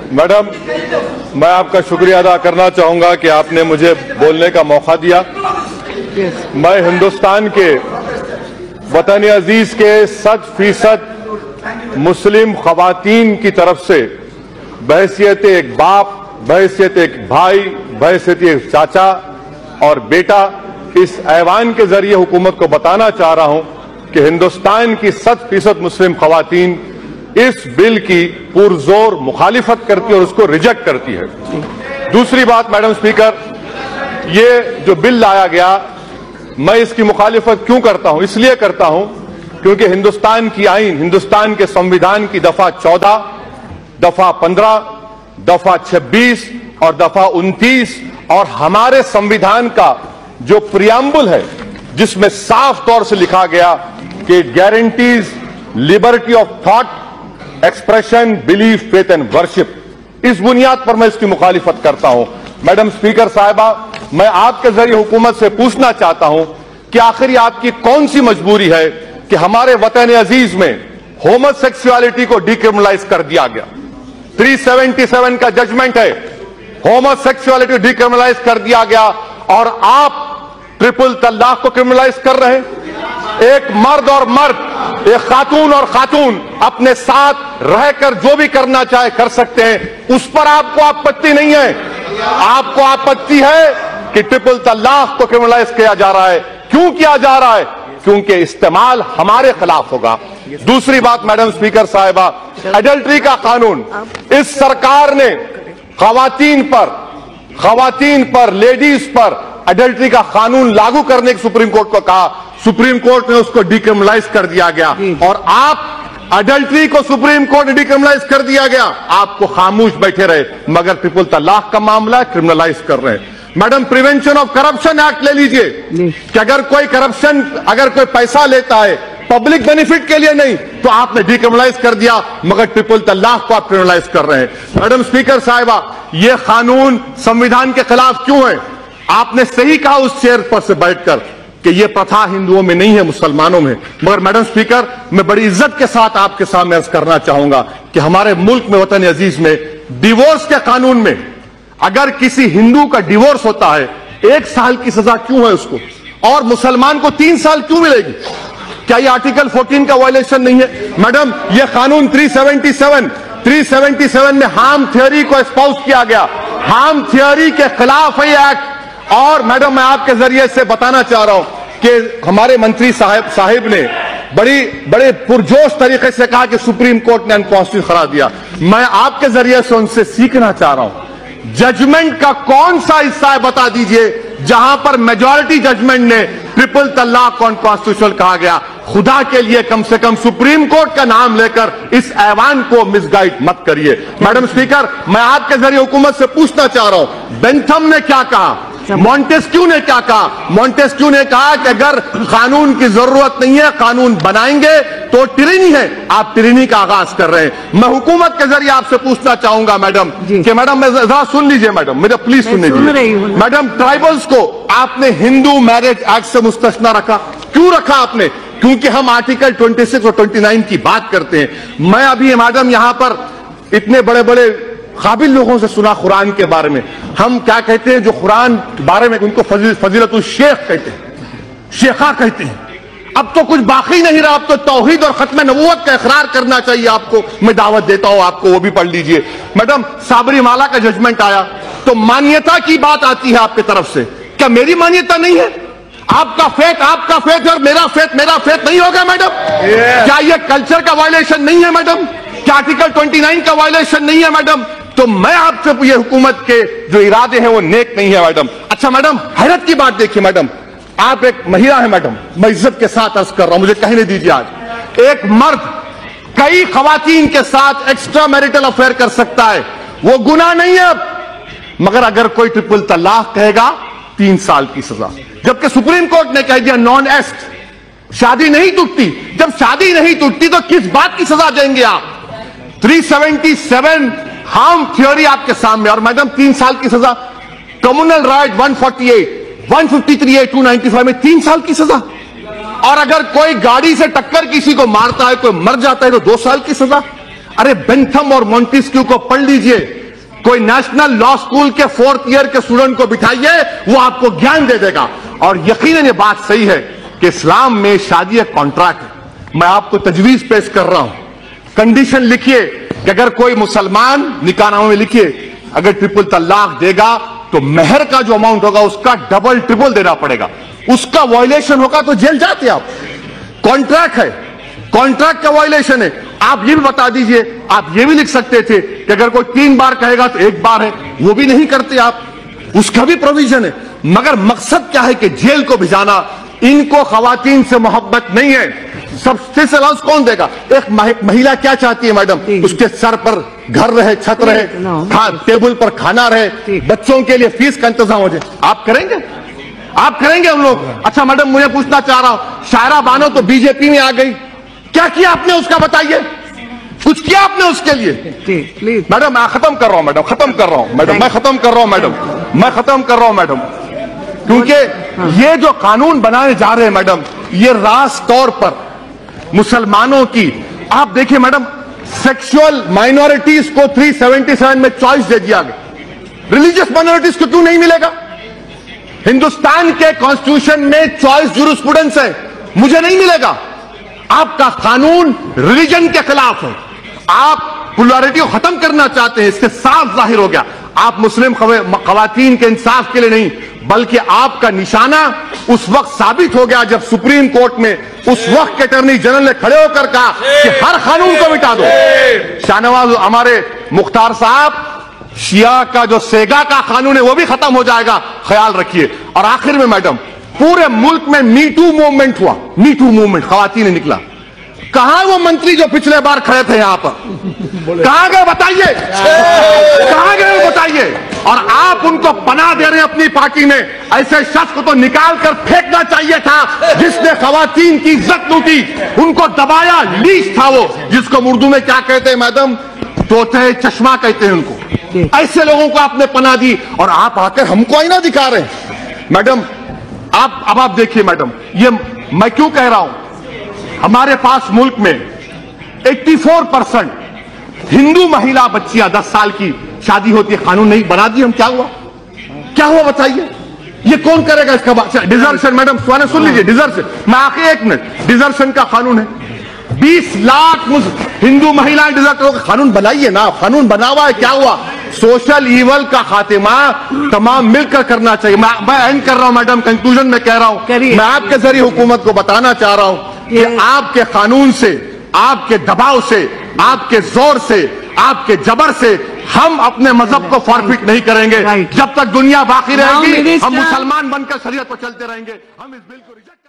Madam, मैं आपका शुक्रिया अदा करना चाहूंगा कि आपने मुझे बोलने का मौका दिया। मैं हिंदुस्तान के वतन अजीज के 100% मुस्लिम खवातीन की तरफ से बहैसियत एक बाप, बहैसियत एक भाई, बहैसियत एक चाचा और बेटा इस ऐवान के जरिए हुकूमत को बताना चाह रहा हूं कि हिंदुस्तान की 100% मुस्लिम खवातीन इस बिल की पुरजोर मुखालिफत करती है और उसको रिजेक्ट करती है। दूसरी बात मैडम स्पीकर, ये जो बिल लाया गया, मैं इसकी मुखालिफत क्यों करता हूं? इसलिए करता हूं क्योंकि हिंदुस्तान की आईन, हिंदुस्तान के संविधान की दफा 14, दफा 15, दफा 26 और दफा 29 और हमारे संविधान का जो प्रियम्बल है जिसमें साफ तौर से लिखा गया कि guarantees liberty of thought, expression, belief, faith and worship, इस बुनियाद पर मैं इसकी मुखालिफत करता हूं। मैडम स्पीकर साहिबा, मैं आपके जरिए हुकूमत से पूछना चाहता हूं कि आखिर आपकी कौन सी मजबूरी है कि हमारे वतन अजीज में होमोसेक्सुअलिटी को डिक्रिमिनलाइज कर दिया गया। 377 का जजमेंट है, होमोसेक्सुअलिटी डिक्रिमिनलाइज कर दिया गया और आप ट्रिपल तलाक को क्रिमिनलाइज कर रहे हैं। एक मर्द और मर्द, एक खातून और खातून अपने साथ रहकर जो भी करना चाहे कर सकते हैं, उस पर आपको आपत्ति नहीं है। आपको आपत्ति है कि ट्रिपल तलाक को क्रिमिनलाइज किया जा रहा है। क्यों किया जा रहा है? क्योंकि इस्तेमाल हमारे खिलाफ होगा। दूसरी बात मैडम स्पीकर साहिबा, एडल्ट्री का कानून, इस सरकार ने खवातीन पर, लेडीज पर एडल्ट्री का कानून लागू करने की सुप्रीम कोर्ट को कहा। सुप्रीम कोर्ट ने उसको डिक्रिमिनलाइज कर दिया गया और आप एडल्ट्री को सुप्रीम कोर्ट ने डिक्रिमिनलाइज कर दिया गया, आपको खामोश बैठे रहे, मगर ट्रिपल तलाक का मामला क्रिमिनलाइज कर रहे हैं। Madam, prevention of corruption act ले लीजिए कि अगर कोई पैसा लेता है पब्लिक बेनिफिट के लिए नहीं तो आपने डिक्रिमिनलाइज कर दिया, मगर ट्रिपल तलाक को आप क्रिमिनलाइज कर रहे हैं। मैडम स्पीकर साहिबा, यह कानून संविधान के खिलाफ क्यों है? आपने सही कहा उस चेयर पर से बैठकर कि यह प्रथा हिंदुओं में नहीं है, मुसलमानों में। मगर मैडम स्पीकर, मैं बड़ी इज्जत के साथ आपके सामने अर्ज करना चाहूंगा कि हमारे मुल्क में, वतन अजीज में, डिवोर्स के कानून में अगर किसी हिंदू का डिवोर्स होता है 1 साल की सजा क्यों है उसको, और मुसलमान को 3 साल क्यों मिलेगी? क्या यह आर्टिकल 14 का वायलेशन नहीं है? मैडम, यह कानून 377 में हार्म थियोरी को एस्पाउस किया गया, हार्म थियोरी के खिलाफ है यह एक्ट। और मैडम, मैं आपके जरिए से बताना चाह रहा हूं कि हमारे मंत्री साहिब ने बड़े पुरजोश तरीके से कहा कि सुप्रीम कोर्ट ने अनकॉन्स्टिट्यूशनल करार दिया। मैं आपके जरिए से उनसे सीखना चाह रहा हूं, जजमेंट का कौन सा हिस्सा है बता दीजिए जहां पर मेजॉरिटी जजमेंट ने ट्रिपल तलाक को अनकॉन्स्टिट्यूशनल कहा गया। खुदा के लिए कम से कम सुप्रीम कोर्ट का नाम लेकर इस ऐवान को मिसगाइड मत करिए। मैडम स्पीकर, मैं आपके जरिए हुकूमत से पूछना चाह रहा हूं, बेंथम ने क्या कहा, मॉन्टेस्क्यू ने क्या कहा? मॉन्टेस्क्यू ने कहा कि अगर कानून की जरूरत नहीं है, कानून बनाएंगे तो टिरनी है। आप टिरनी का आगाज कर रहे हैं। मैं हुकूमत के जरिए आपसे पूछना चाहूंगा मैडम कि मैडम, जरा सुन लीजिए मैडम, मेरा प्लीज सुन लीजिए मैडम। ट्राइबल्स को आपने हिंदू मैरिज एक्ट से मुस्तस्ना रखा, क्यों रखा आपने? क्योंकि हम आर्टिकल 26 और 29 की बात करते हैं। मैं अभी मैडम यहां पर इतने बड़े बड़े काबिल लोगों से सुना कुरान के बारे में, हम क्या कहते हैं जो कुरान के बारे में, उनको फजीलतुल शेख कहते हैं, शेखा कहते हैं। अब तो कुछ बाकी नहीं रहा, अब तो तौहीद और खत्म नबूवत का इकरार करना चाहिए आपको। मैं दावत देता हूं आपको, वो भी पढ़ लीजिए। मैडम, साबरीमाला का जजमेंट आया तो मान्यता की बात आती है आपकी तरफ से, क्या मेरी मान्यता नहीं है? आपका फेथ और मेरा फेथ नहीं होगा मैडम? क्या यह कल्चर का वायलेशन नहीं है मैडम? क्या आर्टिकल 29 का वायलेशन नहीं है मैडम? तो मैं आपसे ये हुकूमत के जो इरादे हैं वो नेक नहीं है मैडम। अच्छा मैडम, हैरत की बात देखिए मैडम, आप एक महिला है मैडम, मैं इज्जत के साथ अर्ज कर रहा हूं, मुझे कहने दीजिए। आज एक मर्द कई खवातीन के साथ एक्स्ट्रा मैरिटल अफेयर कर सकता है, वो गुनाह नहीं है अब। मगर अगर कोई ट्रिपल तलाक कहेगा 3 साल की सजा, जबकि सुप्रीम कोर्ट ने कह दिया नॉन एस्ट, शादी नहीं टूटती। जब शादी नहीं टूटती तो किस बात की सजा देंगे आप? 377 हार्म थ्योरी आपके सामने, और मैडम 3 साल की सजा। कम्युनल राइट 148, 153A, 295 में 3 साल की सजा। और अगर कोई गाड़ी से टक्कर किसी को मारता है, कोई मर जाता है तो 2 साल की सजा। अरे बेंथम और मॉन्टेस्क्यू को पढ़ लीजिए, कोई नेशनल लॉ स्कूल के 4th ईयर के स्टूडेंट को बिठाइए, वो आपको ज्ञान दे देगा। और यकीनन ये बात सही है कि इस्लाम में शादी एक कॉन्ट्रैक्ट है। मैं आपको तजवीज पेश कर रहा हूं, कंडीशन लिखिए कि अगर कोई मुसलमान, निकाहनामे में लिखिए, अगर ट्रिपल तलाक देगा तो मेहर का जो अमाउंट होगा उसका डबल ट्रिपल देना पड़ेगा। उसका वायलेशन होगा तो जेल जाते आप। कॉन्ट्रैक्ट है, कॉन्ट्रैक्ट का वायलेशन है। आप ये भी बता दीजिए, आप ये भी लिख सकते थे कि अगर कोई 3 बार कहेगा तो 1 बार है, वो भी नहीं करते आप, उसका भी प्रोविजन है। मगर मकसद क्या है कि जेल को भिजाना। इनको खवातीन से मोहब्बत नहीं है। सबसे अलाउंस कौन देगा? एक महिला क्या चाहती है मैडम? उसके सर पर घर रहे, छत रहे, टेबल पर खाना रहे, बच्चों के लिए फीस का इंतजाम हो जाए। आप करेंगे? आप करेंगे हम लोग? अच्छा मैडम, मुझे पूछना चाह रहा हूं, शायरा बानो तो बीजेपी में आ गई, क्या किया आपने उसका? बताइए, कुछ किया आपने उसके लिए? प्लीज मैडम, मैं खत्म कर रहा हूं मैडम, खत्म कर रहा हूं मैडम, मैं खत्म कर रहा हूं मैडम, मैं खत्म कर रहा हूं मैडम। क्योंकि ये जो कानून बनाए जा रहे हैं मैडम, ये रास तौर पर मुसलमानों की, आप देखिए मैडम, सेक्सुअल माइनॉरिटीज को 377 में चॉइस दे दिया गया, रिलीजियस माइनॉरिटीज को क्यों नहीं मिलेगा? हिंदुस्तान के कॉन्स्टिट्यूशन में चॉइस जूरिस्प्रूडेंस है, मुझे नहीं मिलेगा। आपका कानून रिलीजन के खिलाफ है, आप प्लुरलिटी को खत्म करना चाहते हैं, इससे साफ जाहिर हो गया। आप मुस्लिम खवातीन के इंसाफ के लिए नहीं, बल्कि आपका निशाना उस वक्त साबित हो गया जब सुप्रीम कोर्ट में उस वक्त के अटॉर्नी जनरल ने खड़े होकर कहा कि हर कानून को मिटा दो। शाहनवाज, हमारे मुख्तार साहब, शिया का जो सेगा का कानून है वो भी खत्म हो जाएगा, ख्याल रखिए। और आखिर में मैडम, पूरे मुल्क में मी टू मूवमेंट हुआ, मी टू मूवमेंट, खवातीन ने निकला। कहां वो मंत्री जो पिछले बार खड़े थे यहां पर? कहां गए बताइए, कहां गए बताइए? और आप उनको पनाह दे रहे हैं अपनी पार्टी में। ऐसे शख्स को तो निकाल कर फेंकना चाहिए था जिसने खवातीन की इज्जत लूटी, उनको दबाया, लीच था वो, जिसको उर्दू में क्या कहते हैं मैडम? तोते चश्मा कहते हैं उनको। ऐसे लोगों को आपने पनाह दी और आप आकर हमको आईना दिखा रहे हैं मैडम। अब आप देखिए मैडम, ये मैं क्यों कह रहा हूं, हमारे पास मुल्क में 84% हिंदू महिला बच्चियां 10 साल की शादी होती है, कानून नहीं बना दी हम, क्या हुआ? क्या हुआ बताइए? ये कौन करेगा इसका? डिजर्शन मैडम, सुन लीजिए, डिजर्शन, मैं आखिर 1 मिनट, डिजर्शन का कानून है, 20 लाख हिंदू महिलाएं डिजर्ट हो, कानून बनाइए ना, कानून बना हुआ है, क्या हुआ? सोशल ईवल का खात्मा तमाम मिलकर करना चाहिए। मैं एंड कर रहा हूं मैडम, कंक्लूजन में कह रहा हूं, मैं आपके जरिए हुकूमत को बताना चाह रहा हूं कि आपके कानून से, आपके दबाव से, आपके जोर से, आपके जबर से हम अपने मजहब को फॉरफिट नहीं करेंगे। जब तक दुनिया बाकी रहेगी हम मुसलमान बनकर शरीयत पर चलते रहेंगे। हम इस बिल को रिजेक्ट